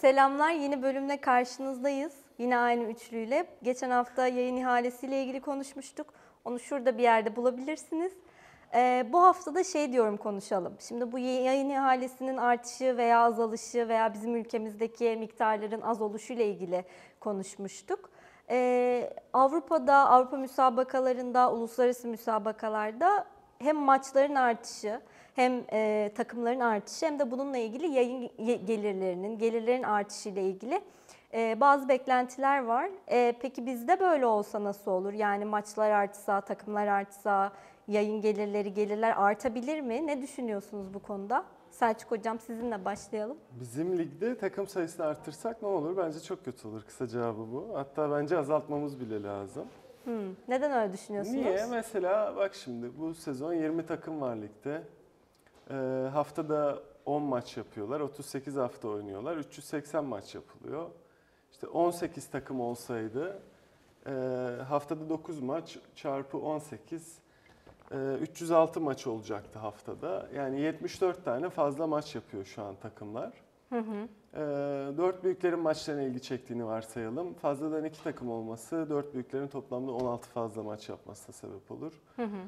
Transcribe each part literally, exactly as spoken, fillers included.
Selamlar, yeni bölümle karşınızdayız. Yine aynı üçlüyle. Geçen hafta yayın ihalesiyle ilgili konuşmuştuk. Onu şurada bir yerde bulabilirsiniz. Ee, bu hafta da şey diyorum konuşalım. Şimdi bu yayın ihalesinin artışı veya azalışı veya bizim ülkemizdeki miktarların az oluşu ile ilgili konuşmuştuk. Ee, Avrupa'da, Avrupa müsabakalarında, uluslararası müsabakalarda hem maçların artışı, hem e, takımların artışı hem de bununla ilgili yayın gelirlerinin, gelirlerin artışı ile ilgili e, bazı beklentiler var. E, peki bizde böyle olsa nasıl olur? Yani maçlar artsa, takımlar artsa, yayın gelirleri, gelirler artabilir mi? Ne düşünüyorsunuz bu konuda? Selçuk Hocam sizinle başlayalım. Bizim ligde takım sayısını artırsak ne olur? Bence çok kötü olur. Kısa cevabı bu. Hatta bence azaltmamız bile lazım. Hmm, neden öyle düşünüyorsunuz? Niye? Mesela bak şimdi bu sezon yirmi takım var ligde. Ee, haftada on maç yapıyorlar. otuz sekiz hafta oynuyorlar. üç yüz seksen maç yapılıyor. İşte on sekiz takım olsaydı e, haftada dokuz maç çarpı on sekiz e, üç yüz altı maç olacaktı haftada. Yani yetmiş dört tane fazla maç yapıyor şu an takımlar. Hı hı. E, dört büyüklerin maçlarına ilgi çektiğini varsayalım. Fazladan iki takım olması dört büyüklerin toplamda on altı fazla maç yapmasına sebep olur. Hı hı.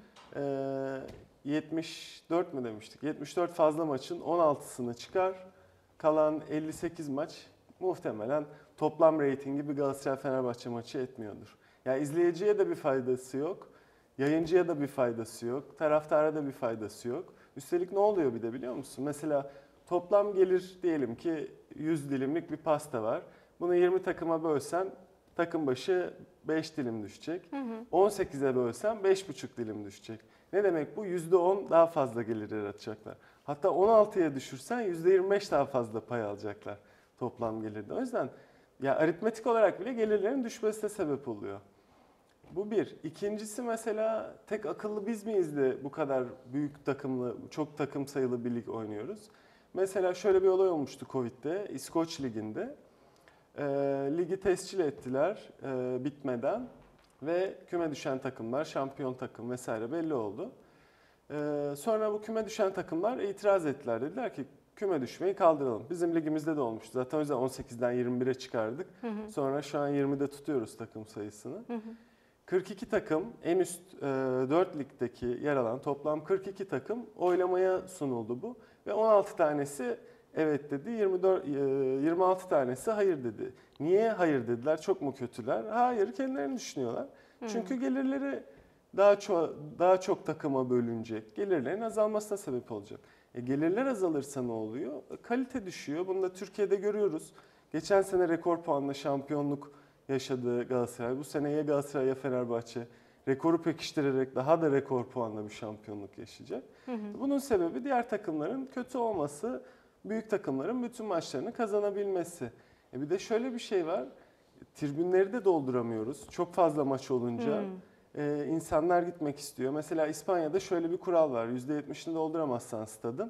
E, yetmiş dört mü demiştik? yetmiş dört fazla maçın on altısını çıkar. Kalan elli sekiz maç muhtemelen toplam reytingi bir Galatasaray-Fenerbahçe maçı etmiyordur. Yani izleyiciye de bir faydası yok. Yayıncıya da bir faydası yok. Taraftara da bir faydası yok. Üstelik ne oluyor bir de biliyor musun? Mesela toplam gelir diyelim ki yüz dilimlik bir pasta var. Bunu yirmi takıma bölsen takım başı beş dilim düşecek. Hı hı. on sekize bölsen beş buçuk dilim düşecek. Ne demek bu? yüzde on daha fazla gelir yaratacaklar. Hatta on altıya düşürsen yüzde yirmi beş daha fazla pay alacaklar toplam gelirde. O yüzden ya aritmetik olarak bile gelirlerin düşmesine sebep oluyor. Bu bir. İkincisi mesela tek akıllı biz miyiz de bu kadar büyük takımlı, çok takım sayılı bir lig oynuyoruz? Mesela şöyle bir olay olmuştu Covid'de, İskoç Ligi'nde. E, ligi tescil ettiler e, bitmeden ve küme düşen takımlar, şampiyon takım vesaire belli oldu. E, sonra bu küme düşen takımlar itiraz ettiler. Dediler ki küme düşmeyi kaldıralım. Bizim ligimizde de olmuştu. Zaten o yüzden on sekizden yirmi bire çıkardık. Hı hı. Sonra şu an yirmide tutuyoruz takım sayısını. Hı hı. kırk iki takım en üst e, dört ligdeki yer alan toplam kırk iki takım oylamaya sunuldu bu. Ve on altı tanesi evet dedi, yirmi dört, yirmi altı tanesi hayır dedi. Niye hayır dediler? Çok mu kötüler? Hayır, kendilerini düşünüyorlar. Hmm. Çünkü gelirleri daha çok daha çok takıma bölünecek. Gelirlerin azalmasına sebep olacak. E, gelirler azalırsa ne oluyor? E, kalite düşüyor. Bunu da Türkiye'de görüyoruz. Geçen sene rekor puanla şampiyonluk yaşadığı Galatasaray. Bu sene ya Galatasaray ya Fenerbahçe rekoru pekiştirerek daha da rekor puanla bir şampiyonluk yaşayacak. Hı hı. Bunun sebebi diğer takımların kötü olması, büyük takımların bütün maçlarını kazanabilmesi. E bir de şöyle bir şey var, tribünleri de dolduramıyoruz. Çok fazla maç olunca hmm. e, insanlar gitmek istiyor. Mesela İspanya'da şöyle bir kural var, yüzde yetmişini dolduramazsan stadın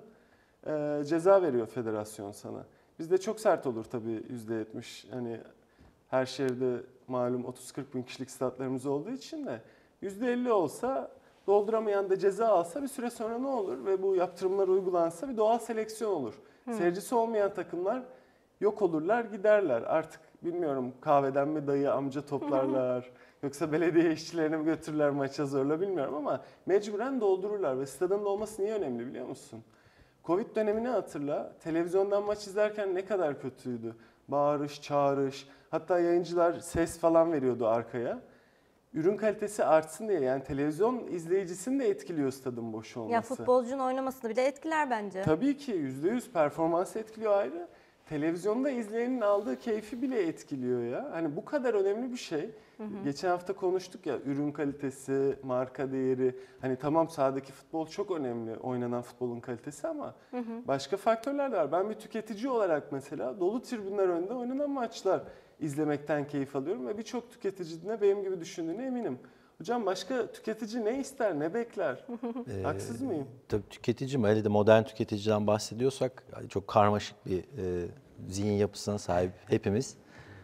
e, ceza veriyor federasyon sana. Bizde çok sert olur tabii yüzde yetmiş. Hani her şehirde malum otuz kırk bin kişilik statlarımız olduğu için de yüzde elli olsa dolduramayan da ceza alsa bir süre sonra ne olur? Ve bu yaptırımlar uygulansa bir doğal seleksiyon olur. Hmm. Seyircisi olmayan takımlar yok olurlar, giderler. Artık bilmiyorum kahveden mi dayı amca toplarlar yoksa belediye işçilerini mi götürürler maça zorla bilmiyorum ama mecburen doldururlar. Ve stadın dolması niye önemli biliyor musun? Covid dönemini hatırla. Televizyondan maç izlerken ne kadar kötüydü. Bağırış, çağırış, hatta yayıncılar ses falan veriyordu arkaya. Ürün kalitesi artsın diye, yani televizyon izleyicisini de etkiliyor stadın boş olması. Ya futbolcunun oynamasını bile etkiler bence. Tabii ki yüzde yüz performansı etkiliyor ayrı. Televizyonda izleyenin aldığı keyfi bile etkiliyor ya. Hani bu kadar önemli bir şey. Hı hı. Geçen hafta konuştuk ya, ürün kalitesi, marka değeri. Hani tamam sahadaki futbol çok önemli, oynanan futbolun kalitesi ama hı hı. başka faktörler de var. Ben bir tüketici olarak mesela dolu tribünler önünde oynanan maçlar izlemekten keyif alıyorum ve birçok tüketici de benim gibi düşündüğüne eminim. Hocam başka tüketici ne ister, ne bekler? Ee, Haksız mıyım? Tabii tüketici mi? Hele de modern tüketiciden bahsediyorsak çok karmaşık bir e, zihin yapısına sahip hepimiz.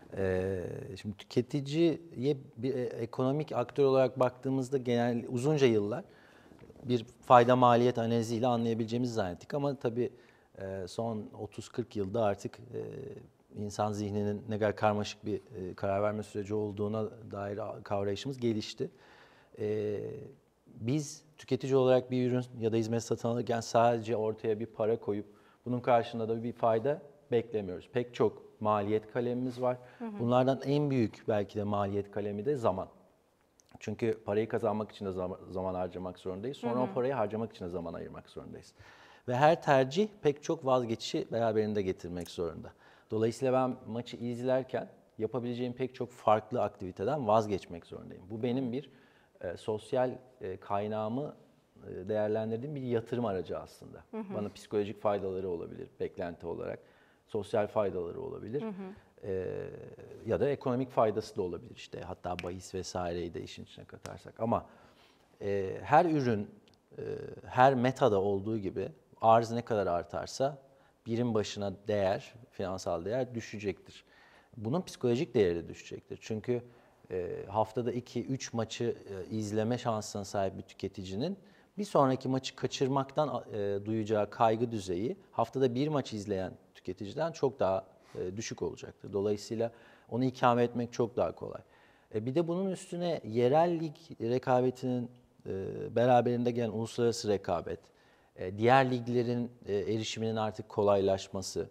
E, şimdi tüketiciye bir ekonomik aktör olarak baktığımızda genel uzunca yıllar bir fayda maliyet analiziyle anlayabileceğimizi zannettik ama tabii e, son otuz kırk yılda artık e, insan zihninin ne kadar karmaşık bir e, karar verme süreci olduğuna dair kavrayışımız gelişti. E, biz tüketici olarak bir ürün ya da hizmet satın alırken sadece ortaya bir para koyup bunun karşılığında da bir fayda beklemiyoruz. Pek çok maliyet kalemimiz var. Hı hı. Bunlardan en büyük belki de maliyet kalemi de zaman. Çünkü parayı kazanmak için de zaman, zaman harcamak zorundayız. Sonra hı hı. o parayı harcamak için de zaman ayırmak zorundayız. Ve her tercih pek çok vazgeçişi beraberinde getirmek zorunda. Dolayısıyla ben maçı izlerken yapabileceğim pek çok farklı aktiviteden vazgeçmek zorundayım. Bu benim bir e, sosyal e, kaynağımı e, değerlendirdiğim bir yatırım aracı aslında. Hı hı. Bana psikolojik faydaları olabilir, beklenti olarak. Sosyal faydaları olabilir. Hı hı. E, ya da ekonomik faydası da olabilir işte. Hatta bahis vesaireyi de işin içine katarsak. Ama e, her ürün, e, her metada olduğu gibi arz ne kadar artarsa birim başına değer, finansal değer düşecektir. Bunun psikolojik değeri de düşecektir. Çünkü e, haftada iki üç maçı e, izleme şansına sahip bir tüketicinin bir sonraki maçı kaçırmaktan e, duyacağı kaygı düzeyi haftada bir maç izleyen tüketiciden çok daha e, düşük olacaktır. Dolayısıyla onu ikame etmek çok daha kolay. E, bir de bunun üstüne yerel lig rekabetinin e, beraberinde gelen uluslararası rekabet, e, diğer liglerin e, erişiminin artık kolaylaşması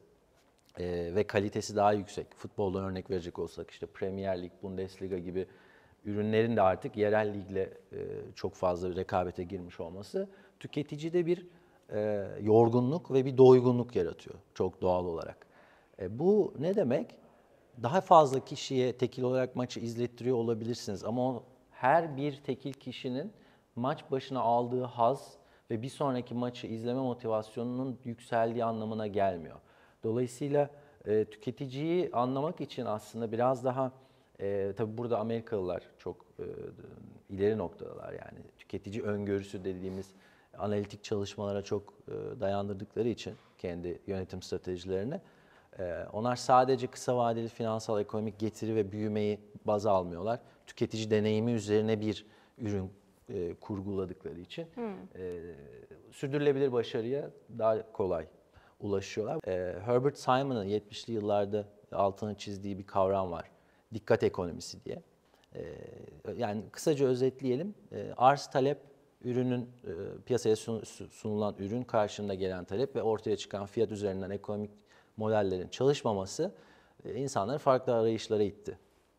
e, ve kalitesi daha yüksek. Futbolda örnek verecek olsak işte Premier Lig, Bundesliga gibi ürünlerin de artık yerel ligle e, çok fazla rekabete girmiş olması tüketicide bir e, yorgunluk ve bir doygunluk yaratıyor çok doğal olarak. E, bu ne demek? Daha fazla kişiye tekil olarak maçı izlettiriyor olabilirsiniz ama o her bir tekil kişinin maç başına aldığı haz ve bir sonraki maçı izleme motivasyonunun yükseldiği anlamına gelmiyor. Dolayısıyla e, tüketiciyi anlamak için aslında biraz daha e, tabii burada Amerikalılar çok e, ileri noktadalar yani tüketici öngörüsü dediğimiz analitik çalışmalara çok e, dayandırdıkları için kendi yönetim stratejilerini. Ee, onlar sadece kısa vadeli finansal ekonomik getiri ve büyümeyi baz almıyorlar. Tüketici deneyimi üzerine bir ürün e, kurguladıkları için hmm. e, sürdürülebilir başarıya daha kolay ulaşıyorlar. E, Herbert Simon'ın yetmişli yıllarda altını çizdiği bir kavram var. Dikkat ekonomisi diye. E, yani kısaca özetleyelim. E, arz talep ürünün e, piyasaya sunulan ürün karşında gelen talep ve ortaya çıkan fiyat üzerinden ekonomik modellerin çalışmaması insanları farklı arayışlara itti.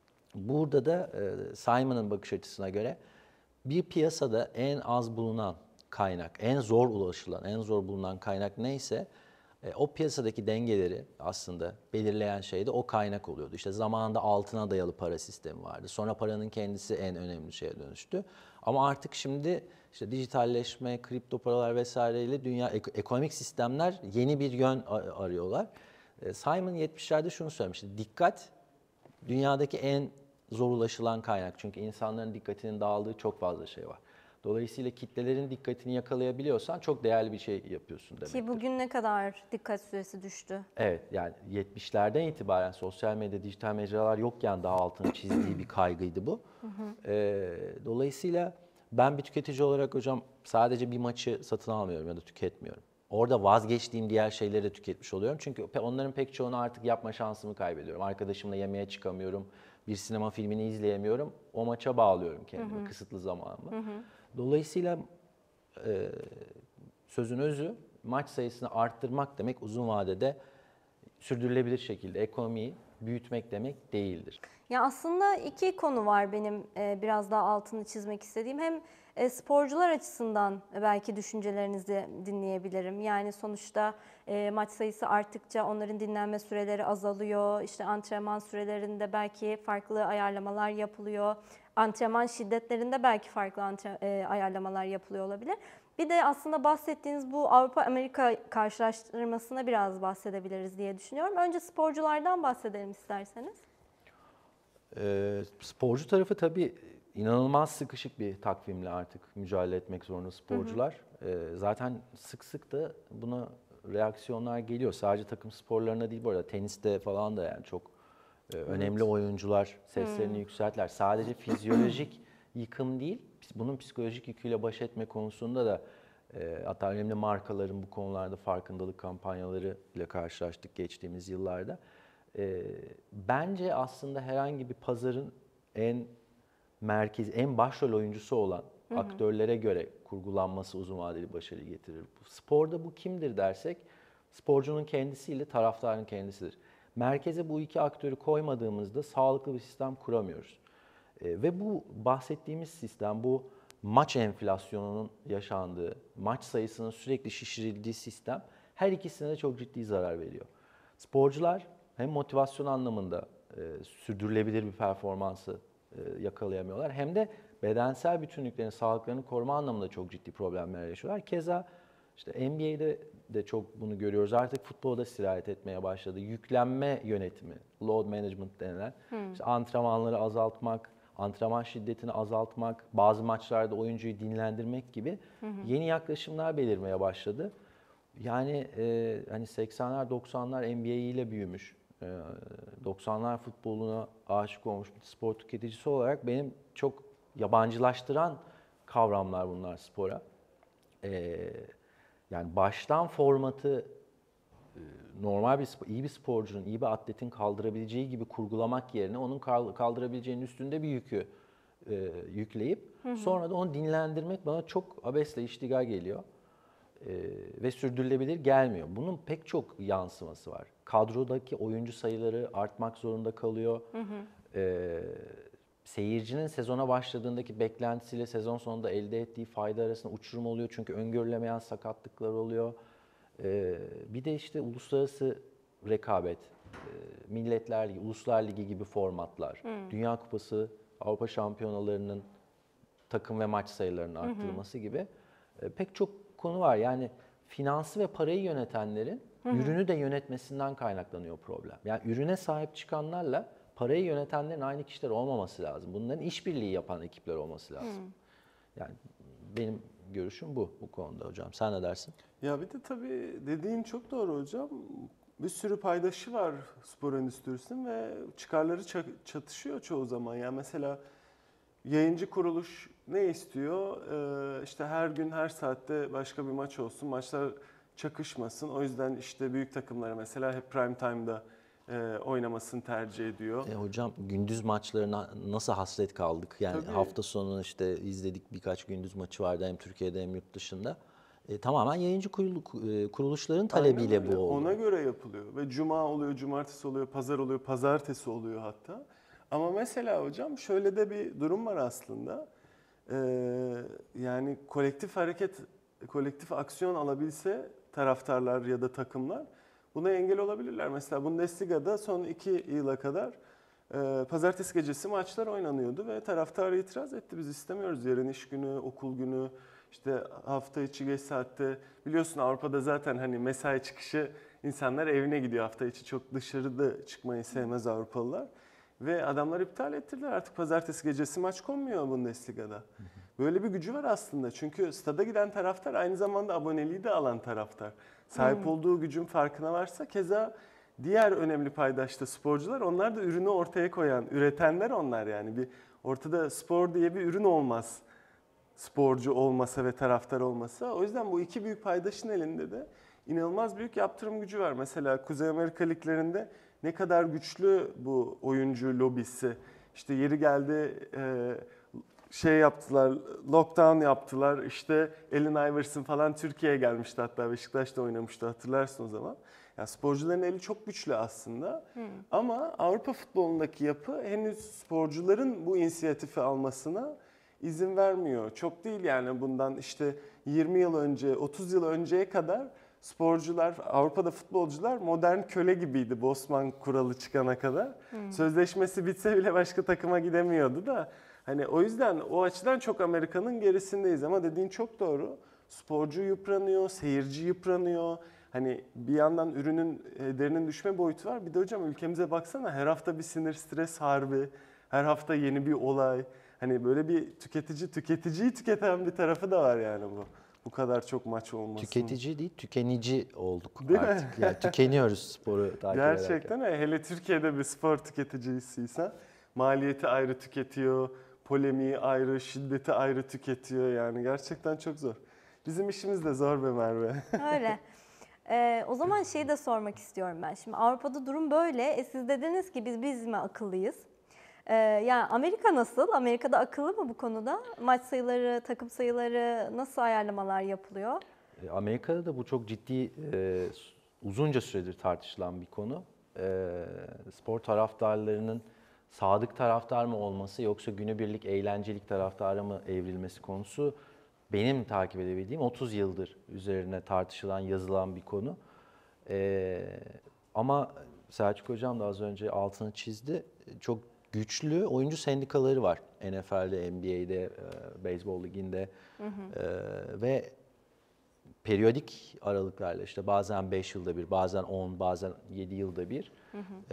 Burada da Simon'ın bakış açısına göre bir piyasada en az bulunan kaynak, en zor ulaşılan, en zor bulunan kaynak neyse o piyasadaki dengeleri aslında belirleyen şey de o kaynak oluyordu. İşte zamanında altına dayalı para sistemi vardı. Sonra paranın kendisi en önemli şeye dönüştü. Ama artık şimdi işte dijitalleşme, kripto paralar vesaireyle dünya ekonomik sistemler yeni bir yön arıyorlar. Simon yetmişlerde şunu söylemişti. Dikkat dünyadaki en zor ulaşılan kaynak. Çünkü insanların dikkatinin dağıldığı çok fazla şey var. Dolayısıyla kitlelerin dikkatini yakalayabiliyorsan çok değerli bir şey yapıyorsun demektir. Ki bugün ne kadar dikkat süresi düştü? Evet yani yetmişlerden itibaren sosyal medya, dijital mecralar yokken daha altını çizdiği bir kaygıydı bu. Hı hı. Ee, dolayısıyla ben bir tüketici olarak hocam sadece bir maçı satın almıyorum ya da tüketmiyorum. Orada vazgeçtiğim diğer şeyleri de tüketmiş oluyorum. Çünkü onların pek çoğunu artık yapma şansımı kaybediyorum. Arkadaşımla yemeğe çıkamıyorum, bir sinema filmini izleyemiyorum. O maça bağlıyorum kendimi hı hı. kısıtlı zamanımı. Hı hı. Dolayısıyla e, sözün özü maç sayısını arttırmak demek uzun vadede sürdürülebilir şekilde ekonomiyi büyütmek demek değildir. Ya aslında iki konu var benim e, biraz daha altını çizmek istediğim. Hem e, sporcular açısından belki düşüncelerinizi dinleyebilirim. Yani sonuçta e, maç sayısı arttıkça onların dinlenme süreleri azalıyor. İşte antrenman sürelerinde belki farklı ayarlamalar yapılıyor. Antrenman şiddetlerinde belki farklı antre- e, ayarlamalar yapılıyor olabilir. Bir de aslında bahsettiğiniz bu Avrupa-Amerika karşılaştırmasına biraz bahsedebiliriz diye düşünüyorum. Önce sporculardan bahsedelim isterseniz. E, sporcu tarafı tabii inanılmaz sıkışık bir takvimle artık mücadele etmek zorunda sporcular. Hı hı. E, zaten sık sık da buna reaksiyonlar geliyor. Sadece takım sporlarına değil bu arada teniste falan da yani çok e, önemli evet. oyuncular seslerini hmm. yükselttiler. Sadece fizyolojik yıkım değil, bunun psikolojik yüküyle baş etme konusunda da e, hatta önemli markaların bu konularda farkındalık kampanyaları ile karşılaştık geçtiğimiz yıllarda. E, bence aslında herhangi bir pazarın en merkezi, en başrol oyuncusu olan hı hı. aktörlere göre kurgulanması uzun vadeli başarı getirir. Sporda bu kimdir dersek, sporcunun kendisiyle taraftarın kendisidir. Merkeze bu iki aktörü koymadığımızda sağlıklı bir sistem kuramıyoruz. E, ve bu bahsettiğimiz sistem, bu maç enflasyonunun yaşandığı, maç sayısının sürekli şişirildiği sistem her ikisine de çok ciddi zarar veriyor. Sporcular hem motivasyon anlamında e, sürdürülebilir bir performansı e, yakalayamıyorlar, hem de bedensel bütünlüklerini, sağlıklarını koruma anlamında çok ciddi problemler yaşıyorlar. Keza işte N B A'de de çok bunu görüyoruz. Artık futbolda sirayet etmeye başladı. Yüklenme yönetimi, load management denilen, hmm. işte antrenmanları azaltmak, antrenman şiddetini azaltmak, bazı maçlarda oyuncuyu dinlendirmek gibi hı hı. yeni yaklaşımlar belirmeye başladı. Yani e, hani seksenler doksanlar N B A ile büyümüş, e, doksanlar futboluna aşık olmuş bir spor tüketicisi olarak benim çok yabancılaştıran kavramlar bunlar spora. E, yani baştan formatı e, normal bir iyi bir sporcunun, iyi bir atletin kaldırabileceği gibi kurgulamak yerine onun kaldırabileceğinin üstünde bir yükü e, yükleyip hı hı. sonra da onu dinlendirmek bana çok abesle iştigal geliyor. E, ve sürdürülebilir gelmiyor. Bunun pek çok yansıması var. Kadrodaki oyuncu sayıları artmak zorunda kalıyor. Hı hı. E, seyircinin sezona başladığındaki beklentisiyle sezon sonunda elde ettiği fayda arasında uçurum oluyor. Çünkü öngörülemeyen sakatlıklar oluyor. E, bir de işte uluslararası rekabet, e, Milletler Ligi, Uluslar Ligi gibi formatlar, hı. Dünya Kupası, Avrupa Şampiyonalarının takım ve maç sayılarının arttırılması hı hı. gibi e, pek çok konu var. Yani finansı ve parayı yönetenlerin hı hı. ürünü de yönetmesinden kaynaklanıyor problem. Yani ürüne sahip çıkanlarla parayı yönetenlerin aynı kişiler olmaması lazım. Bunların işbirliği yapan ekipler olması lazım. Hı. Yani benim görüşüm bu bu konuda hocam. Sen ne dersin? Ya bir de tabii dediğin çok doğru hocam. Bir sürü paydaşı var spor endüstrisinin ve çıkarları çatışıyor çoğu zaman. Yani mesela yayıncı kuruluş ne istiyor? Ee, işte her gün her saatte başka bir maç olsun, maçlar çakışmasın. O yüzden işte büyük takımlara mesela hep prime time'da e, oynamasını tercih ediyor. E hocam gündüz maçlarına nasıl hasret kaldık? Yani Tabii. hafta sonu işte izledik, birkaç gündüz maçı vardı hem Türkiye'de hem yurt dışında. E, tamamen yayıncı kuruluşların talebiyle bu oldu. Ona göre yapılıyor ve cuma oluyor, cumartesi oluyor, pazar oluyor, pazartesi oluyor hatta. Ama mesela hocam şöyle de bir durum var aslında. Ee, yani kolektif hareket, kolektif aksiyon alabilse taraftarlar ya da takımlar buna engel olabilirler. Mesela Bundesliga'da son iki yıla kadar e, pazartesi gecesi maçlar oynanıyordu ve taraftar itiraz etti. Biz istemiyoruz, yarın iş günü, okul günü, işte hafta içi geç saatte. Biliyorsun Avrupa'da zaten hani mesai çıkışı insanlar evine gidiyor, hafta içi çok dışarıda çıkmayı sevmez Avrupalılar. Ve adamlar iptal ettirdiler, artık pazartesi gecesi maç konmuyor Bundesliga'da. Böyle bir gücü var aslında, çünkü stada giden taraftar aynı zamanda aboneliği de alan taraftar. Sahip olduğu gücün farkına varsa, keza diğer önemli paydaşta sporcular, onlar da ürünü ortaya koyan, üretenler onlar yani. Bir ortada spor diye bir ürün olmaz, sporcu olmasa ve taraftar olmasa. O yüzden bu iki büyük paydaşın elinde de inanılmaz büyük yaptırım gücü var. Mesela Kuzey Amerika liglerinde ne kadar güçlü bu oyuncu lobisi. İşte yeri geldi şey yaptılar, lockdown yaptılar. İşte Allen Iverson falan Türkiye'ye gelmişti, hatta Beşiktaş'ta oynamıştı, hatırlarsın o zaman. Yani sporcuların eli çok güçlü aslında. Hmm. Ama Avrupa futbolundaki yapı henüz sporcuların bu inisiyatifi almasına izin vermiyor. Çok değil yani, bundan işte yirmi yıl önce, otuz yıl önceye kadar sporcular, Avrupa'da futbolcular modern köle gibiydi Bosman kuralı çıkana kadar. Hmm. Sözleşmesi bitse bile başka takıma gidemiyordu da. Hani o yüzden o açıdan çok Amerika'nın gerisindeyiz, ama dediğin çok doğru. Sporcu yıpranıyor, seyirci yıpranıyor. Hani bir yandan ürünün değerinin düşme boyutu var. Bir de hocam ülkemize baksana, her hafta bir sinir stres harbi, her hafta yeni bir olay. Hani böyle bir tüketici tüketiciyi tüketen bir tarafı da var yani bu. Bu kadar çok maç olması. Tüketici değil, tükenici olduk değil artık. Mi? Yani tükeniyoruz sporu takip ederken. Gerçekten öyle. Hele Türkiye'de bir spor tüketicisiysen maliyeti ayrı tüketiyor, polemiği ayrı, şiddeti ayrı tüketiyor, yani gerçekten çok zor. Bizim işimiz de zor be Merve. Öyle. Ee, o zaman şeyi de sormak istiyorum ben. Şimdi Avrupa'da durum böyle. E, siz dediniz ki biz biz mi akıllıyız? Ee, yani Amerika nasıl? Amerika'da akıllı mı bu konuda? Maç sayıları, takım sayıları nasıl ayarlamalar yapılıyor? E, Amerika'da da bu çok ciddi, e, uzunca süredir tartışılan bir konu. E, spor taraftarlarının sadık taraftar mı olması yoksa günübirlik eğlencelik taraftara mı evrilmesi konusu benim takip edebildiğim otuz yıldır üzerine tartışılan, yazılan bir konu. E, ama Selçuk Hocam da az önce altını çizdi. Çok güçlü oyuncu sendikaları var. N F L'de, N B A'de, e, beyzbol liginde Hı hı. e, ve periyodik aralıklarla işte bazen beş yılda bir, bazen on, bazen yedi yılda bir Hı hı. e,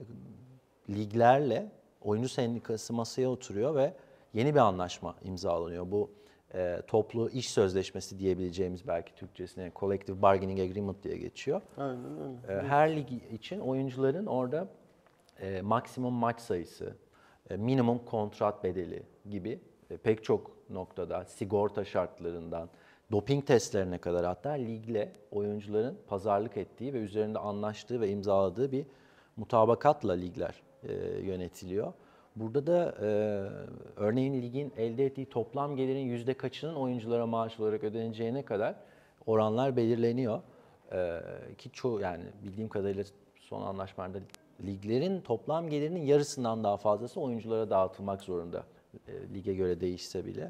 liglerle oyuncu sendikası masaya oturuyor ve yeni bir anlaşma imzalanıyor. Bu e, toplu iş sözleşmesi diyebileceğimiz belki Türkçesine Collective Bargaining Agreement diye geçiyor. Aynen öyle. E, her lig için oyuncuların orada e, maksimum maç sayısı, e, minimum kontrat bedeli gibi e, pek çok noktada sigorta şartlarından, doping testlerine kadar hatta ligle oyuncuların pazarlık ettiği ve üzerinde anlaştığı ve imzaladığı bir mutabakatla ligler e, yönetiliyor. Burada da e, örneğin ligin elde ettiği toplam gelirin yüzde kaçının oyunculara maaş olarak ödeneceğine kadar oranlar belirleniyor. E, ki çoğu yani bildiğim kadarıyla son anlaşmalarda liglerin toplam gelirinin yarısından daha fazlası oyunculara dağıtılmak zorunda. E, lige göre değişse bile.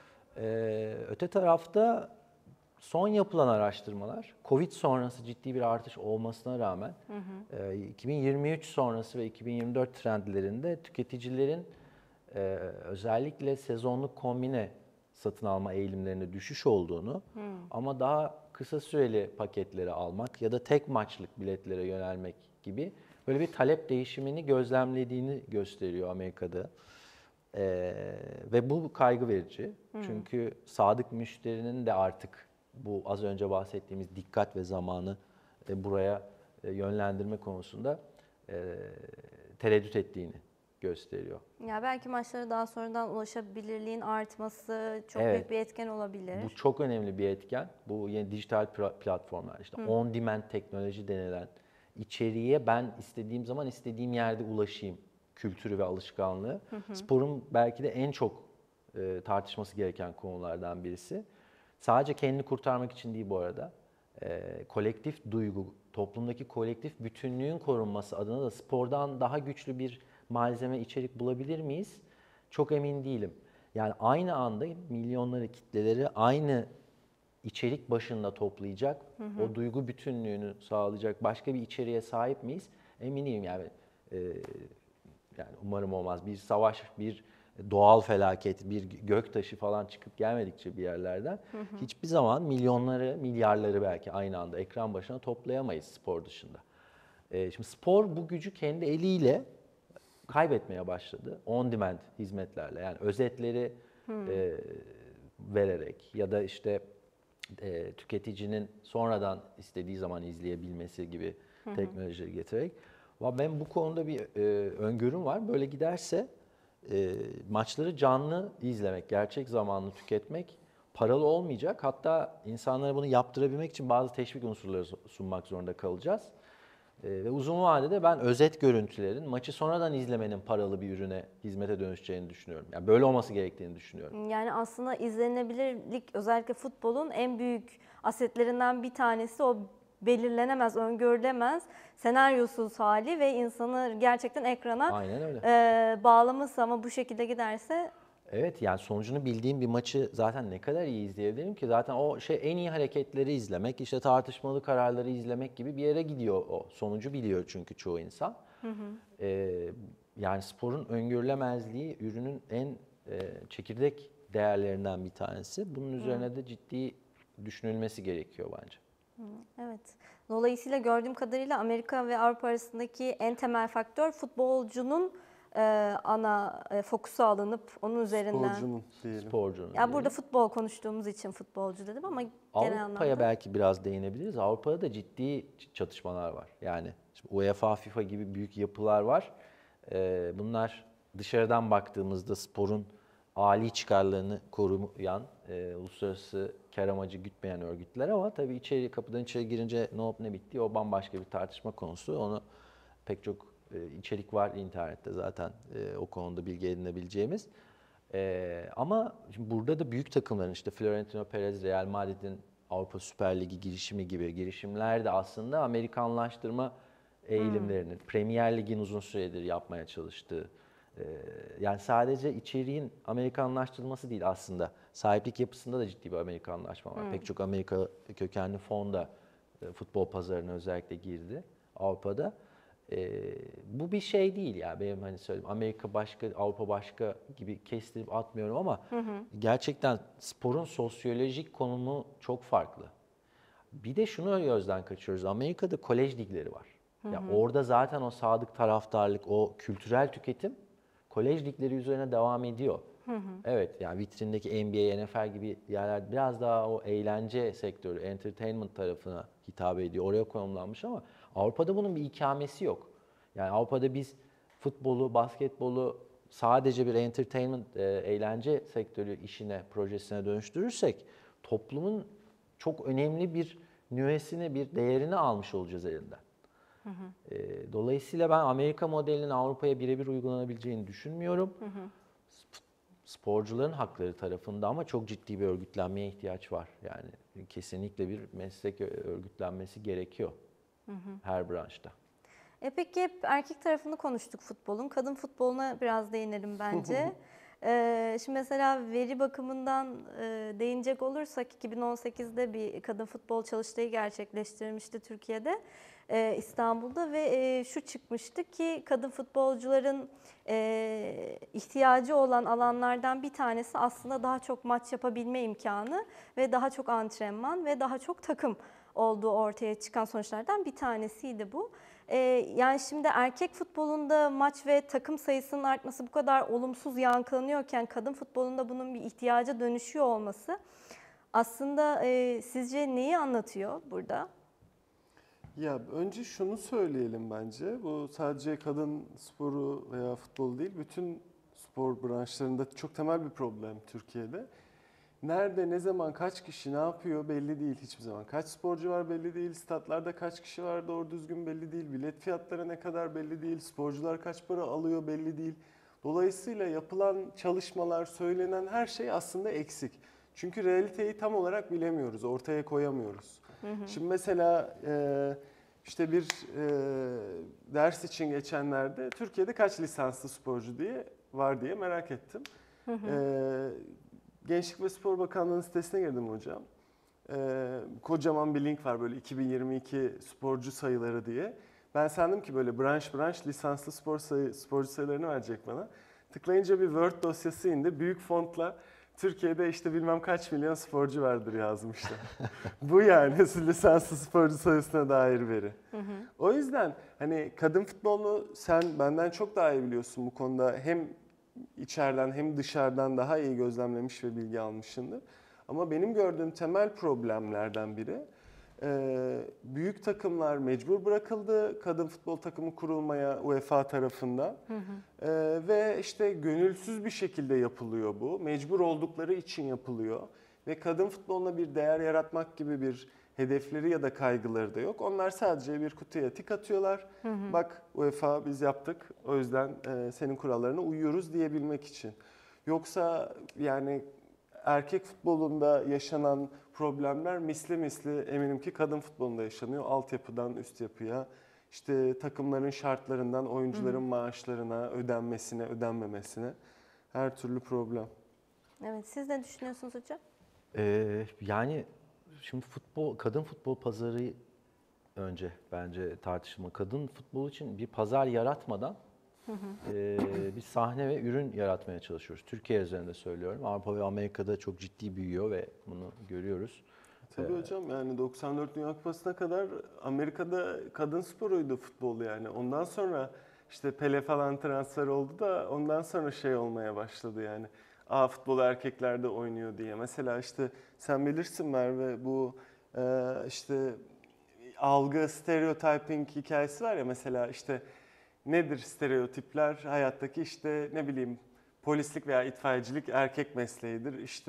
Ee, öte tarafta son yapılan araştırmalar, Covid sonrası ciddi bir artış olmasına rağmen Hı hı. e, iki bin yirmi üç sonrası ve iki bin yirmi dört trendlerinde tüketicilerin e, özellikle sezonluk kombine satın alma eğilimlerinde düşüş olduğunu Hı. ama daha kısa süreli paketleri almak ya da tek maçlık biletlere yönelmek gibi böyle bir talep değişimini gözlemlediğini gösteriyor Amerika'da. Ee, ve bu kaygı verici. Hmm. Çünkü sadık müşterinin de artık bu az önce bahsettiğimiz dikkat ve zamanı e, buraya e, yönlendirme konusunda e, tereddüt ettiğini gösteriyor. Ya belki maçlara daha sonradan ulaşabilirliğin artması çok Evet. büyük bir etken olabilir. Bu çok önemli bir etken. Bu yeni dijital pra- platformlar, işte Hı. on demand teknoloji denilen içeriğe ben istediğim zaman istediğim yerde ulaşayım kültürü ve alışkanlığı. Hı hı. Sporun belki de en çok e, tartışması gereken konulardan birisi. Sadece kendini kurtarmak için değil bu arada. E, kolektif duygu, toplumdaki kolektif bütünlüğün korunması adına da spordan daha güçlü bir malzeme, içerik bulabilir miyiz? Çok emin değilim. Yani aynı anda milyonları, kitleleri aynı içerik başında toplayacak, Hı hı. o duygu bütünlüğünü sağlayacak başka bir içeriğe sahip miyiz? Eminim yani. E, yani umarım olmaz. Bir savaş, bir doğal felaket, bir göktaşı falan çıkıp gelmedikçe bir yerlerden Hı hı. hiçbir zaman milyonları, milyarları belki aynı anda ekran başına toplayamayız spor dışında. E, şimdi spor bu gücü kendi eliyle kaybetmeye başladı. On demand hizmetlerle yani özetleri e, vererek ya da işte e, tüketicinin sonradan istediği zaman izleyebilmesi gibi Hı hı. teknolojileri getirerek. Ama ben bu konuda bir e, öngörüm var. Böyle giderse e, maçları canlı izlemek, gerçek zamanlı tüketmek paralı olmayacak. Hatta insanlara bunu yaptırabilmek için bazı teşvik unsurları sunmak zorunda kalacağız. E, ve uzun vadede ben özet görüntülerin maçı sonradan izlemenin paralı bir ürüne, hizmete dönüşeceğini düşünüyorum. Yani böyle olması gerektiğini düşünüyorum. Yani aslında izlenebilirlik özellikle futbolun en büyük asetlerinden bir tanesi o belirlenemez, öngörülemez, senaryosuz hali ve insanı gerçekten ekrana Aynen öyle. e, bağlaması ama bu şekilde giderse Evet yani sonucunu bildiğim bir maçı zaten ne kadar iyi izleyebilirim ki zaten o şey en iyi hareketleri izlemek, işte tartışmalı kararları izlemek gibi bir yere gidiyor o. Sonucu biliyor çünkü çoğu insan. hı hı. Ee, yani sporun öngörülemezliği ürünün en e, çekirdek değerlerinden bir tanesi. Bunun üzerine de ciddi düşünülmesi gerekiyor bence. Evet. Dolayısıyla gördüğüm kadarıyla Amerika ve Avrupa arasındaki en temel faktör futbolcunun e, ana e, fokusu alınıp onun üzerinden. Sporcunun diyelim. Sporcunun. Ya burada diyelim. futbol konuştuğumuz için futbolcu dedim ama genel Avrupa'ya anlamda. belki biraz değinebiliriz. Avrupa'da da ciddi çatışmalar var. Yani şimdi UEFA, FIFA gibi büyük yapılar var. Ee, bunlar dışarıdan baktığımızda sporun âli çıkarlarını koruyan e, uluslararası kar amacı gütmeyen örgütler ama tabii içeri kapıdan içeri girince ne olup ne bittiği o bambaşka bir tartışma konusu. Onu pek çok e, içerik var internette zaten e, o konuda bilgi edinebileceğimiz. E, ama şimdi burada da büyük takımların işte Florentino Perez, Real Madrid'in Avrupa Süper Ligi girişimi gibi girişimler de aslında Amerikanlaştırma eğilimlerinin, hmm. Premier Lig'in uzun süredir yapmaya çalıştığı, e, yani sadece içeriğin Amerikanlaştırılması değil aslında. Sahiplik yapısında da ciddi bir Amerikanlaşma var. Hmm. Pek çok Amerika kökenli fon da e, futbol pazarına özellikle girdi Avrupa'da. E, bu bir şey değil ya benim hani söyleyeyim Amerika başka, Avrupa başka gibi kestirip atmıyorum ama hı hı. gerçekten sporun sosyolojik konumu çok farklı. Bir de şunu gözden kaçırıyoruz. Amerika'da kolej ligleri var. Hı hı. Ya orada zaten o sadık taraftarlık, o kültürel tüketim kolej ligleri üzerine devam ediyor. Hı hı. Evet yani vitrindeki N B A, N F L gibi yerler biraz daha o eğlence sektörü, entertainment tarafına hitap ediyor. Oraya konumlanmış ama Avrupa'da bunun bir ikamesi yok. Yani Avrupa'da biz futbolu, basketbolu sadece bir entertainment, e, eğlence sektörü işine, projesine dönüştürürsek toplumun çok önemli bir nüvesini, bir değerini almış olacağız elinden. Hı hı. E, dolayısıyla ben Amerika modelinin Avrupa'ya birebir uygulanabileceğini düşünmüyorum. Hı hı. Sporcuların hakları tarafında ama çok ciddi bir örgütlenmeye ihtiyaç var. Yani kesinlikle bir meslek örgütlenmesi gerekiyor hı hı. her branşta. E peki hep erkek tarafını konuştuk futbolun. Kadın futboluna biraz değinelim bence. ee, şimdi mesela veri bakımından e, değinecek olursak iki bin on sekizde bir kadın futbol çalıştayı gerçekleştirilmişti Türkiye'de, e, İstanbul'da ve e, şu çıkmıştı ki kadın futbolcuların e, ihtiyacı olan alanlardan bir tanesi aslında daha çok maç yapabilme imkanı ve daha çok antrenman ve daha çok takım olduğu ortaya çıkan sonuçlardan bir tanesiydi bu. Ee, yani şimdi erkek futbolunda maç ve takım sayısının artması bu kadar olumsuz yankılanıyorken kadın futbolunda bunun bir ihtiyaca dönüşüyor olması aslında e, sizce neyi anlatıyor burada? Ya önce şunu söyleyelim bence. Bu sadece kadın sporu veya futbol değil, bütün spor branşlarında çok temel bir problem Türkiye'de. Nerede, ne zaman, kaç kişi, ne yapıyor belli değil hiçbir zaman. Kaç sporcu var belli değil, statlarda kaç kişi var doğru düzgün belli değil, bilet fiyatları ne kadar belli değil, sporcular kaç para alıyor belli değil. Dolayısıyla yapılan çalışmalar, söylenen her şey aslında eksik. Çünkü realiteyi tam olarak bilemiyoruz, ortaya koyamıyoruz. Hı hı. Şimdi mesela işte bir ders için geçenlerde Türkiye'de kaç lisanslı sporcu diye var diye merak ettim. Hı hı. Gençlik ve Spor Bakanlığı'nın sitesine girdim hocam. Ee, kocaman bir link var böyle iki bin yirmi iki sporcu sayıları diye. Ben sandım ki böyle branş branş lisanslı spor sayı, sporcu sayılarını verecek bana. Tıklayınca bir Word dosyası indi. Büyük fontla Türkiye'de işte bilmem kaç milyon sporcu vardır yazmışlar. Bu yani lisanslı sporcu sayısına dair veri. Hı hı. O yüzden hani kadın futbolunu sen benden çok daha iyi biliyorsun bu konuda. Hem içeriden hem dışarıdan daha iyi gözlemlemiş ve bilgi almışsındır. Ama benim gördüğüm temel problemlerden biri büyük takımlar mecbur bırakıldı kadın futbol takımı kurulmaya UEFA tarafından. Hı hı. Ve işte gönülsüz bir şekilde yapılıyor bu. Mecbur oldukları için yapılıyor. Ve kadın futboluna bir değer yaratmak gibi bir hedefleri ya da kaygıları da yok. Onlar sadece bir kutuya tik atıyorlar. Hı hı. Bak UEFA biz yaptık. O yüzden e, senin kurallarına uyuyoruz diyebilmek için. Yoksa yani erkek futbolunda yaşanan problemler misli misli eminim ki kadın futbolunda yaşanıyor. Altyapıdan üst yapıya, işte takımların şartlarından oyuncuların hı hı. maaşlarına, ödenmesine, ödenmemesine her türlü problem. Evet, siz ne düşünüyorsunuz hocam? Ee, yani şimdi futbol, kadın futbol pazarı önce bence tartışma. Kadın futbol için bir pazar yaratmadan hı hı. E, bir sahne ve ürün yaratmaya çalışıyoruz. Türkiye üzerinde söylüyorum. Avrupa ve Amerika'da çok ciddi büyüyor ve bunu görüyoruz. Tabii ee, hocam yani doksan dört Dünya Kupası'na kadar Amerika'da kadın sporuydu futbol yani. Ondan sonra işte Pele falan transfer oldu da ondan sonra şey olmaya başladı yani. Aa futbol erkeklerde oynuyor diye. Mesela işte sen bilirsin Merve bu e, işte algı, stereotyping hikayesi var ya mesela işte nedir stereotipler? Hayattaki işte ne bileyim polislik veya itfaiyecilik erkek mesleğidir. İşte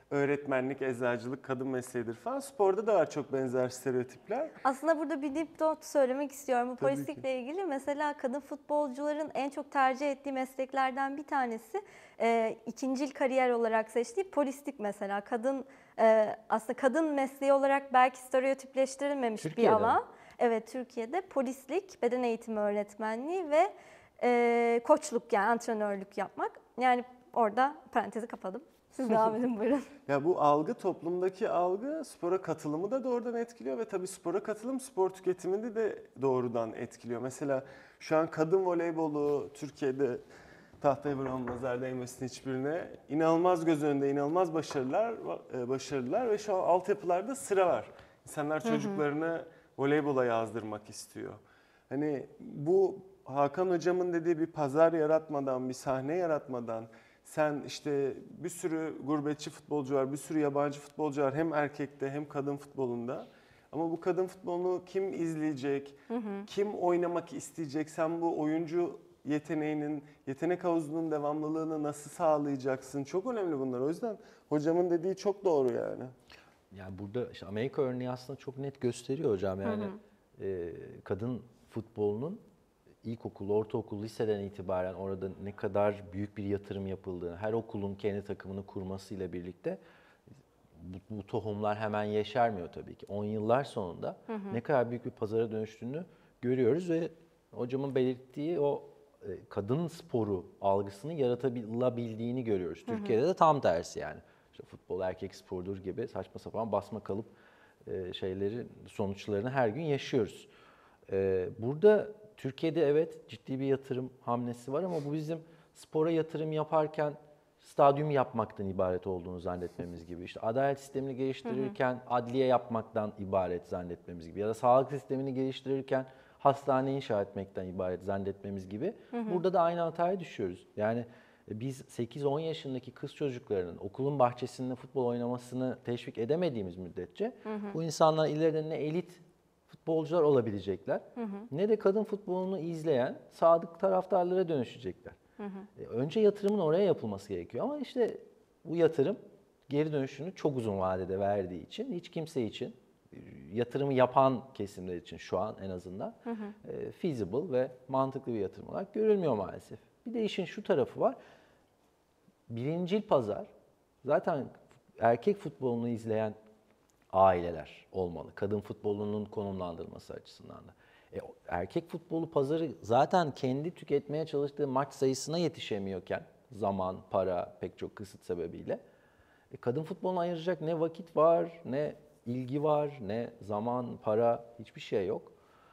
öğretmenlik, eczacılık kadın mesleğidir falan. Sporda da var çok benzer stereotipler. Aslında burada bir dipnot söylemek istiyorum. Bu Tabii polislikle ilgili mesela kadın futbolcuların en çok tercih ettiği mesleklerden bir tanesi e, ikincil kariyer olarak seçtiği polislik mesela. Kadın e, aslında kadın mesleği olarak belki stereotipleştirilmemiş Türkiye'de bir mi? alan. Evet, Türkiye'de polislik, beden eğitimi öğretmenliği ve e, koçluk, yani antrenörlük yapmak. Yani orada parantezi kapadım. Siz devam edin buyurun. Ya bu algı, toplumdaki algı spora katılımı da doğrudan etkiliyor ve tabii spora katılım spor tüketimini de doğrudan etkiliyor. Mesela şu an kadın voleybolu Türkiye'de tahtaya vuran nazar değmesin hiçbirine, inanılmaz göz önünde, inanılmaz başarılar e, başarılar ve şu an altyapılarda sıra var. İnsanlar çocuklarını voleybola yazdırmak istiyor. Hani bu Hakan hocamın dediği bir pazar yaratmadan, bir sahne yaratmadan, sen işte bir sürü gurbetçi futbolcu var, bir sürü yabancı futbolcu var hem erkekte hem kadın futbolunda. Ama bu kadın futbolunu kim izleyecek, hı hı. kim oynamak isteyecek, sen bu oyuncu yeteneğinin, yetenek havuzunun devamlılığını nasıl sağlayacaksın? Çok önemli bunlar. O yüzden hocamın dediği çok doğru yani. Yani burada işte Amerika örneği aslında çok net gösteriyor hocam. Yani hı hı. E, kadın futbolunun ilkokul, ortaokul, liseden itibaren orada ne kadar büyük bir yatırım yapıldığını, her okulun kendi takımını kurmasıyla birlikte bu, bu tohumlar hemen yeşermiyor tabii ki. on yıllar sonunda hı hı. ne kadar büyük bir pazara dönüştüğünü görüyoruz ve hocamın belirttiği o e, kadın sporu algısını yaratabildiğini görüyoruz. Hı hı. Türkiye'de de tam tersi yani. İşte futbol erkek sporudur gibi saçma sapan basma kalıp e, şeyleri, sonuçlarını her gün yaşıyoruz. E, burada Türkiye'de evet ciddi bir yatırım hamlesi var ama bu bizim spora yatırım yaparken stadyum yapmaktan ibaret olduğunu zannetmemiz gibi. İşte adalet sistemini geliştirirken hı hı. adliye yapmaktan ibaret zannetmemiz gibi. Ya da sağlık sistemini geliştirirken hastane inşa etmekten ibaret zannetmemiz gibi. Hı hı. Burada da aynı hataya düşüyoruz. Yani biz sekiz on yaşındaki kız çocuklarının okulun bahçesinde futbol oynamasını teşvik edemediğimiz müddetçe hı hı. bu insanlar ileride ne elit futbolcular olabilecekler, hı hı. ne de kadın futbolunu izleyen sadık taraftarlara dönüşecekler. Hı hı. Önce yatırımın oraya yapılması gerekiyor ama işte bu yatırım geri dönüşünü çok uzun vadede verdiği için hiç kimse için, yatırımı yapan kesimler için şu an en azından hı hı. E, feasible ve mantıklı bir yatırım olarak görülmüyor maalesef. Bir de işin şu tarafı var, birincil pazar zaten erkek futbolunu izleyen aileler olmalı. Kadın futbolunun konumlandırılması açısından da. E, erkek futbolu pazarı zaten kendi tüketmeye çalıştığı maç sayısına yetişemiyorken zaman, para pek çok kısıt sebebiyle e, kadın futboluna ayıracak ne vakit var, ne ilgi var, ne zaman, para hiçbir şey yok.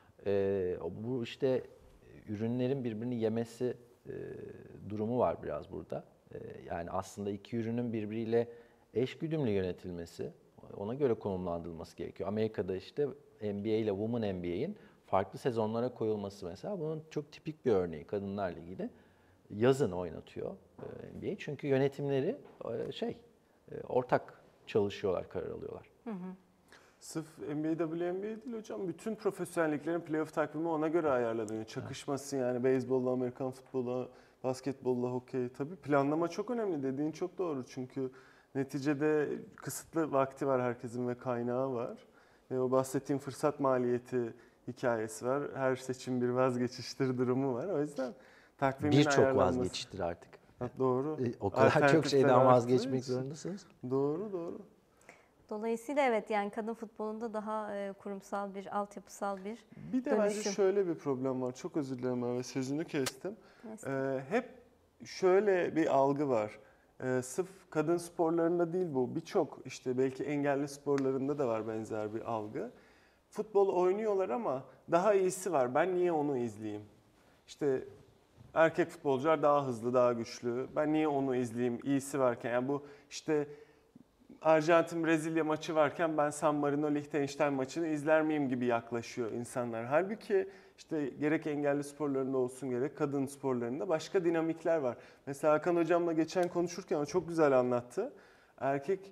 E, bu işte ürünlerin birbirini yemesi e, durumu var biraz burada. E, yani aslında iki ürünün birbiriyle eşgüdümlü yönetilmesi, ona göre konumlandırılması gerekiyor. Amerika'da işte N B A ile Women N B A'in farklı sezonlara koyulması mesela bunun çok tipik bir örneği Kadınlar Ligi'de. Yazın oynatıyor N B A çünkü yönetimleri şey ortak çalışıyorlar, karar alıyorlar. Hı hı. Sırf N B A, W N B A değil hocam. Bütün profesyonelliklerin playoff takvimi ona göre ayarlanıyor. Çakışması yani beyzbolla, Amerikan futbola, basketbolla, hokey. Tabii planlama çok önemli. Dediğin çok doğru. Çünkü neticede kısıtlı vakti var herkesin ve kaynağı var. Ve o bahsettiğim fırsat maliyeti hikayesi var. Her seçim bir vazgeçiştir durumu var. O yüzden takvimin Birçok ayarlanması. vazgeçiştir artık. Ha, doğru. O kadar çok şeyden vazgeçmek zorundasınız. Doğru, doğru. Dolayısıyla evet yani kadın futbolunda daha e, kurumsal bir, altyapısal bir Bir de dönüşüm. bence şöyle bir problem var. Çok özür dilerim Merve, sözünü kestim. Ee, hep şöyle bir algı var. Ee, sırf kadın sporlarında değil bu. Birçok işte belki engelli sporlarında da var benzer bir algı. Futbol oynuyorlar ama daha iyisi var. Ben niye onu izleyeyim? İşte erkek futbolcular daha hızlı, daha güçlü. Ben niye onu izleyeyim? İyisi varken. Yani bu işte Arjantin-Brezilya maçı varken ben San Marino-Liechtenstein maçını izler miyim gibi yaklaşıyor insanlar. Halbuki işte gerek engelli sporlarında olsun gerek kadın sporlarında başka dinamikler var. Mesela Hakan hocamla geçen konuşurken o çok güzel anlattı. Erkek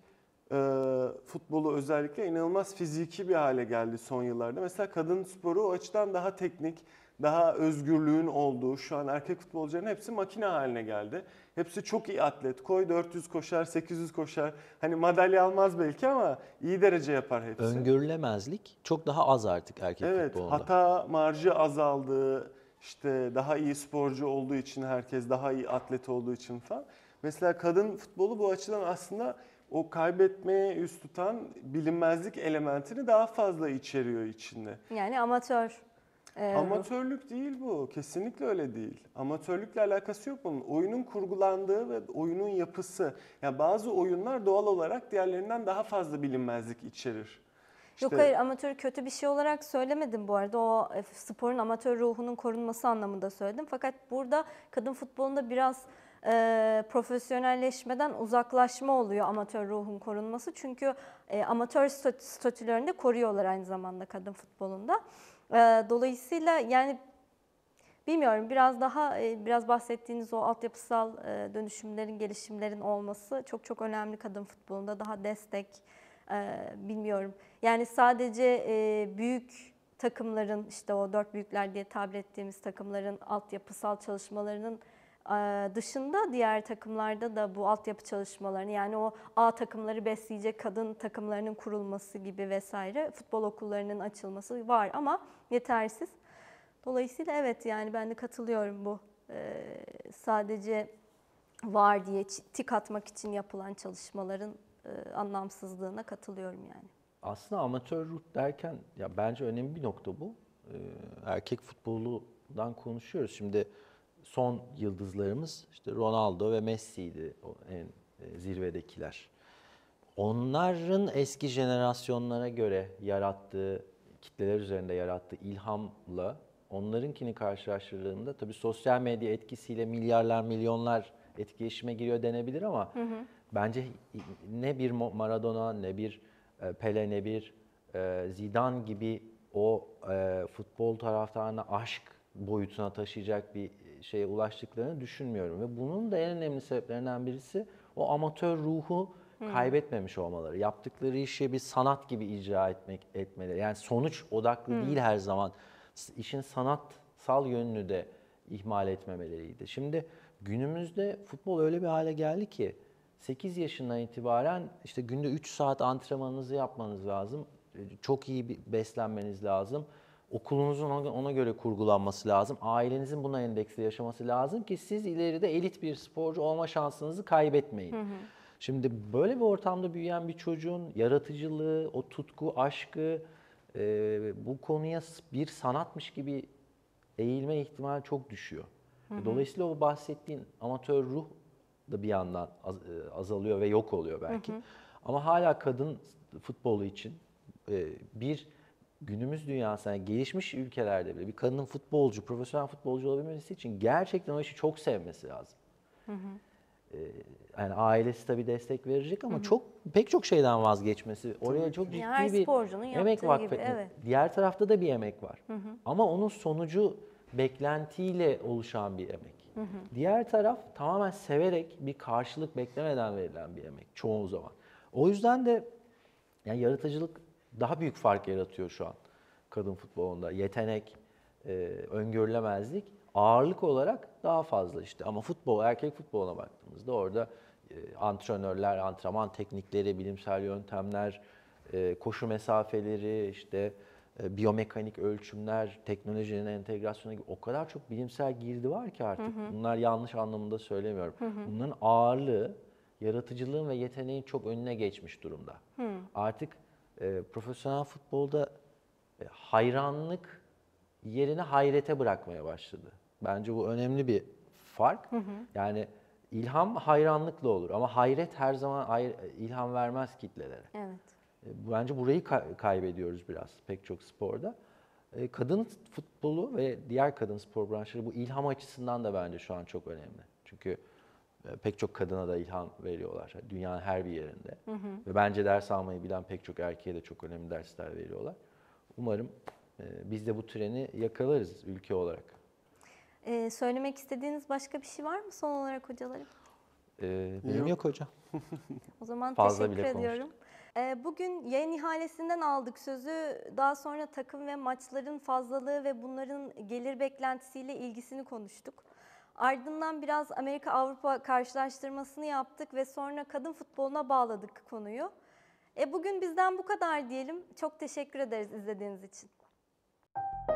e, futbolu özellikle inanılmaz fiziki bir hale geldi son yıllarda. Mesela kadın sporu o açıdan daha teknik, daha özgürlüğün olduğu, şu an erkek futbolcuların hepsi makine haline geldi. Hepsi çok iyi atlet. Koy dört yüz koşar, sekiz yüz koşar. Hani madalya almaz belki ama iyi derece yapar hepsi. Öngörülemezlik çok daha az artık erkek Evet, futbolunda. hata marjı azaldı. İşte daha iyi sporcu olduğu için herkes, daha iyi atlet olduğu için falan. Mesela kadın futbolu bu açıdan aslında o kaybetmeye yüz tutan bilinmezlik elementini daha fazla içeriyor içinde. Yani amatör. e, ruh. Amatörlük değil bu. Kesinlikle öyle değil. Amatörlükle alakası yok bunun. Oyunun kurgulandığı ve oyunun yapısı. Yani bazı oyunlar doğal olarak diğerlerinden daha fazla bilinmezlik içerir. Yok İşte- hayır, amatör kötü bir şey olarak söylemedim bu arada. O e, sporun amatör ruhunun korunması anlamında söyledim. Fakat burada kadın futbolunda biraz e, profesyonelleşmeden uzaklaşma oluyor amatör ruhun korunması. Çünkü e, amatör statü- statülerini de koruyorlar aynı zamanda kadın futbolunda. E, dolayısıyla yani bilmiyorum, biraz daha e, biraz bahsettiğiniz o altyapısal e, dönüşümlerin, gelişimlerin olması çok çok önemli kadın futbolunda. Daha destek, e, bilmiyorum. Yani sadece e, büyük takımların, işte o dört büyükler diye tabir ettiğimiz takımların altyapısal çalışmalarının e, dışında diğer takımlarda da bu altyapı çalışmalarını, yani o A takımları besleyecek kadın takımlarının kurulması gibi vesaire, futbol okullarının açılması var ama yetersiz. Dolayısıyla evet, yani ben de katılıyorum bu e, sadece var diye tik atmak için yapılan çalışmaların e, anlamsızlığına katılıyorum yani. Aslında amatör ruh derken ya bence önemli bir nokta bu. Ee, erkek futbolundan konuşuyoruz. Şimdi son yıldızlarımız işte Ronaldo ve Messi'ydi, o en e, zirvedekiler. Onların eski jenerasyonlara göre yarattığı, kitleler üzerinde yarattığı ilhamla onlarınkini karşılaştırdığında tabii sosyal medya etkisiyle milyarlar, milyonlar etkileşime giriyor denebilir ama hı hı. bence ne bir Maradona, ne bir Pele, ne bir Zidane gibi o futbol taraftarına aşk boyutuna taşıyacak bir şeye ulaştıklarını düşünmüyorum. Ve bunun da en önemli sebeplerinden birisi o amatör ruhu kaybetmemiş olmaları. Yaptıkları işi bir sanat gibi icra etmek etmeleri. Yani sonuç odaklı değil her zaman. İşin sanatsal yönünü de ihmal etmemeleriydi. Şimdi günümüzde futbol öyle bir hale geldi ki sekiz yaşından itibaren işte günde üç saat antrenmanınızı yapmanız lazım. Çok iyi bir beslenmeniz lazım. Okulunuzun ona göre kurgulanması lazım. Ailenizin buna endeksli yaşaması lazım ki siz ileride elit bir sporcu olma şansınızı kaybetmeyin. Hı hı. Şimdi böyle bir ortamda büyüyen bir çocuğun yaratıcılığı, o tutku, aşkı e, bu konuya bir sanatmış gibi eğilme ihtimali çok düşüyor. Hı hı. Dolayısıyla o bahsettiğin amatör ruh da bir yandan az, azalıyor ve yok oluyor belki. Hı hı. Ama hala kadın futbolu için e, bir günümüz dünyasında, yani gelişmiş ülkelerde bile bir kadının futbolcu, profesyonel futbolcu olabilmesi için gerçekten o işi çok sevmesi lazım. Hı hı. Yani ailesi tabii destek verecek ama hı hı. çok pek çok şeyden vazgeçmesi, oraya çok ciddi yani bir emek vakfetmesi. Evet. Diğer tarafta da bir emek var. Hı hı. Ama onun sonucu beklentiyle oluşan bir emek. Hı hı. Diğer taraf tamamen severek, bir karşılık beklemeden verilen bir emek çoğu zaman. O yüzden de yani yaratıcılık daha büyük fark yaratıyor şu an kadın futbolunda. Yetenek, e, öngörülemezlik ağırlık olarak daha fazla işte. Ama futbol, erkek futboluna baktığımızda orada e, antrenörler, antrenman teknikleri, bilimsel yöntemler, e, koşu mesafeleri, işte e, biyomekanik ölçümler, teknolojinin entegrasyonu gibi o kadar çok bilimsel girdi var ki artık. Hı hı. Bunlar yanlış anlamında söylemiyorum. Hı hı. Bunların ağırlığı yaratıcılığın ve yeteneğin çok önüne geçmiş durumda. Hı. Artık e, profesyonel futbolda e, hayranlık yerine hayrete bırakmaya başladı. Bence bu önemli bir fark. Hı hı. Yani ilham hayranlıkla olur ama hayret her zaman hayr, ilham vermez kitlelere. Evet. E, bence burayı ka- kaybediyoruz biraz pek çok sporda. E, kadın futbolu ve diğer kadın spor branşları bu ilham açısından da bence şu an çok önemli. Çünkü e, pek çok kadına da ilham veriyorlar dünyanın her bir yerinde. Hı hı. Ve bence ders almayı bilen pek çok erkeğe de çok önemli dersler veriyorlar. Umarım e, biz de bu treni yakalarız ülke olarak. Ee, söylemek istediğiniz başka bir şey var mı son olarak hocalarım? Ee, benim Yok. yok hocam. O zaman Fazla teşekkür bile ediyorum. konuştuk. Ee, Bugün yayın ihalesinden aldık sözü. Daha sonra takım ve maçların fazlalığı ve bunların gelir beklentisiyle ilgisini konuştuk. Ardından biraz Amerika-Avrupa karşılaştırmasını yaptık ve sonra kadın futboluna bağladık konuyu. E bugün bizden bu kadar diyelim. Çok teşekkür ederiz izlediğiniz için.